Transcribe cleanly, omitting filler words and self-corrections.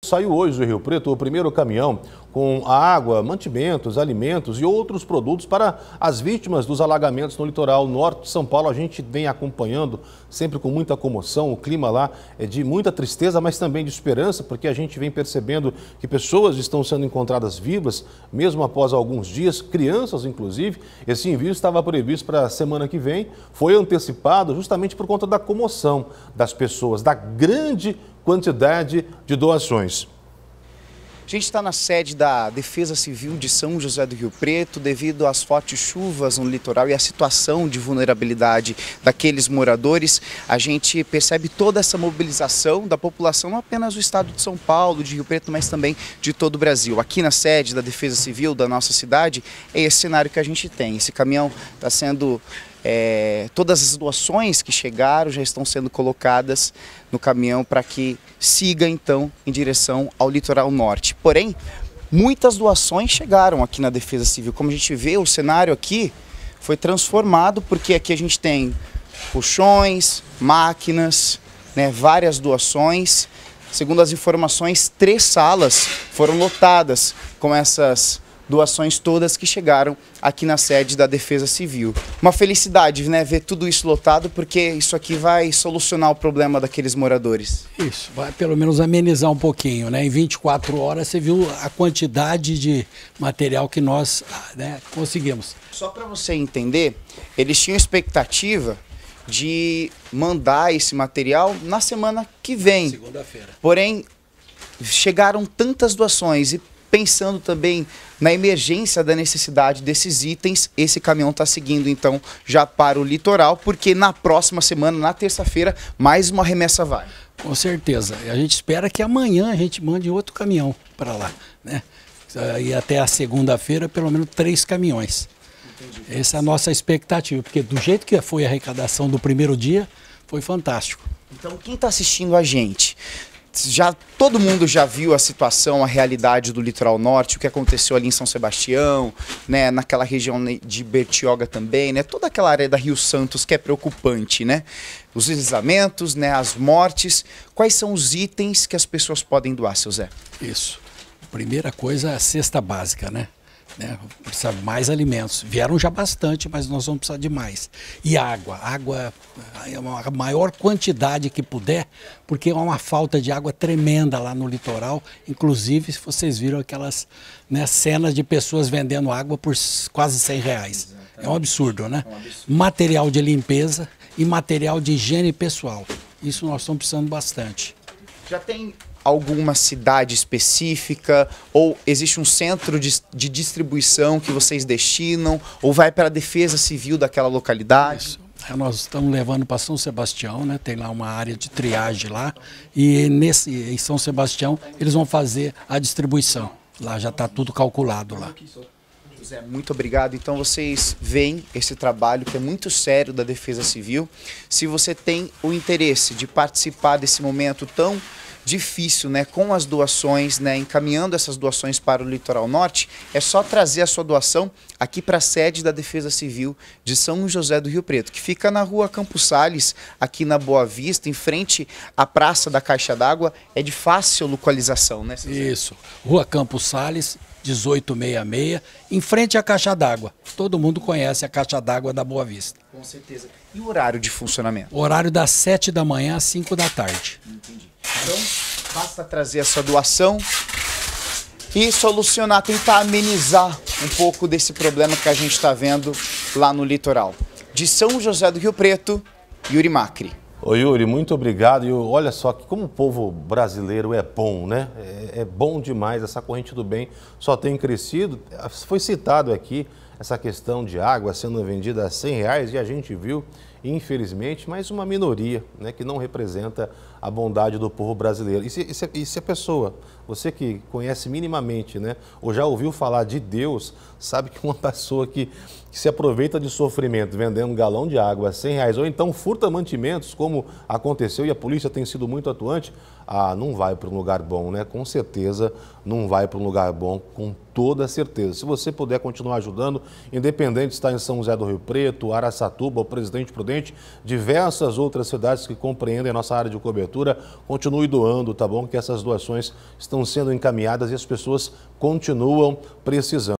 Saiu hoje do Rio Preto o primeiro caminhão com água, mantimentos, alimentos e outros produtos para as vítimas dos alagamentos no litoral norte de São Paulo. A gente vem acompanhando sempre com muita comoção. O clima lá é de muita tristeza, mas também de esperança, porque a gente vem percebendo que pessoas estão sendo encontradas vivas, mesmo após alguns dias, crianças inclusive. Esse envio estava previsto para a semana que vem, foi antecipado justamente por conta da comoção das pessoas, da grande quantidade de doações. A gente está na sede da Defesa Civil de São José do Rio Preto. Devido às fortes chuvas no litoral e à situação de vulnerabilidade daqueles moradores, a gente percebe toda essa mobilização da população, não apenas do estado de São Paulo, de Rio Preto, mas também de todo o Brasil. Aqui na sede da Defesa Civil da nossa cidade, é esse cenário que a gente tem. Esse caminhão está sendo... todas as doações que chegaram já estão sendo colocadas no caminhão para que siga então em direção ao litoral norte. Porém, muitas doações chegaram aqui na Defesa Civil. Como a gente vê, o cenário aqui foi transformado, porque aqui a gente tem colchões, máquinas, várias doações. Segundo as informações, 3 salas foram lotadas com essas doações todas que chegaram aqui na sede da Defesa Civil. Uma felicidade, ver tudo isso lotado, porque isso aqui vai solucionar o problema daqueles moradores. Isso, vai pelo menos amenizar um pouquinho, Em 24 horas você viu a quantidade de material que nós conseguimos. Só para você entender, eles tinham expectativa de mandar esse material na semana que vem. Segunda-feira. Porém, chegaram tantas doações e pensando também na emergência da necessidade desses itens, esse caminhão está seguindo então já para o litoral, porque na próxima semana, na terça-feira, mais uma remessa vai. Com certeza. A gente espera que amanhã a gente mande outro caminhão para lá, E até a segunda-feira, pelo menos 3 caminhões. Entendi. Essa é a nossa expectativa, porque do jeito que foi a arrecadação do primeiro dia, foi fantástico. Então, quem está assistindo a gente... todo mundo já viu a situação, a realidade do litoral norte, o que aconteceu ali em São Sebastião, naquela região de Bertioga também, toda aquela área da Rio Santos que é preocupante, Os deslizamentos, as mortes. Quais são os itens que as pessoas podem doar, seu Zé? Isso. Primeira coisa é a cesta básica, Precisa de mais alimentos. Vieram já bastante, mas nós vamos precisar de mais. E água. Água é a maior quantidade que puder, porque é uma falta de água tremenda lá no litoral. Inclusive, se vocês viram aquelas cenas de pessoas vendendo água por quase R$100. Exatamente. É um absurdo, É um absurdo. Material de limpeza e material de higiene pessoal. Isso nós estamos precisando bastante. Já tem alguma cidade específica ou existe um centro de distribuição que vocês destinam ou vai para a Defesa Civil daquela localidade? Isso. Nós estamos levando para São Sebastião, tem lá uma área de triagem lá e em São Sebastião eles vão fazer a distribuição. Lá já está tudo calculado lá. José, muito obrigado. Então vocês veem esse trabalho que é muito sério da Defesa Civil. Se você tem o interesse de participar desse momento tão difícil, com as doações, encaminhando essas doações para o litoral norte, é só trazer a sua doação aqui para a sede da Defesa Civil de São José do Rio Preto, que fica na rua Campos Sales, aqui na Boa Vista, em frente à Praça da Caixa d'Água. É de fácil localização, Isso, rua Campos Sales, 1866, em frente à Caixa d'Água. Todo mundo conhece a Caixa d'Água da Boa Vista. Com certeza. E o horário de funcionamento? O horário das 7 da manhã às 5 da tarde. Entendi. Então, basta trazer a sua doação e solucionar, tentar amenizar um pouco desse problema que a gente está vendo lá no litoral. De São José do Rio Preto, Yuri Macri. Ô Yuri, muito obrigado. E olha só que como o povo brasileiro é bom, É bom demais, essa corrente do bem só tem crescido. Foi citado aqui essa questão de água sendo vendida a R$100 e a gente viu, infelizmente, mais uma minoria, que não representa a bondade do povo brasileiro. E se a pessoa, você que conhece minimamente, ou já ouviu falar de Deus, sabe que uma pessoa que se aproveita de sofrimento vendendo um galão de água a R$100 ou então furta mantimentos, como aconteceu e a polícia tem sido muito atuante, não vai para um lugar bom, né? Com certeza não vai para um lugar bom, com toda certeza. Se você puder continuar ajudando, independente de estar em São José do Rio Preto, Araçatuba, Presidente Prudente, diversas outras cidades que compreendem a nossa área de cobertura, continue doando, tá bom? Que essas doações estão sendo encaminhadas e as pessoas continuam precisando.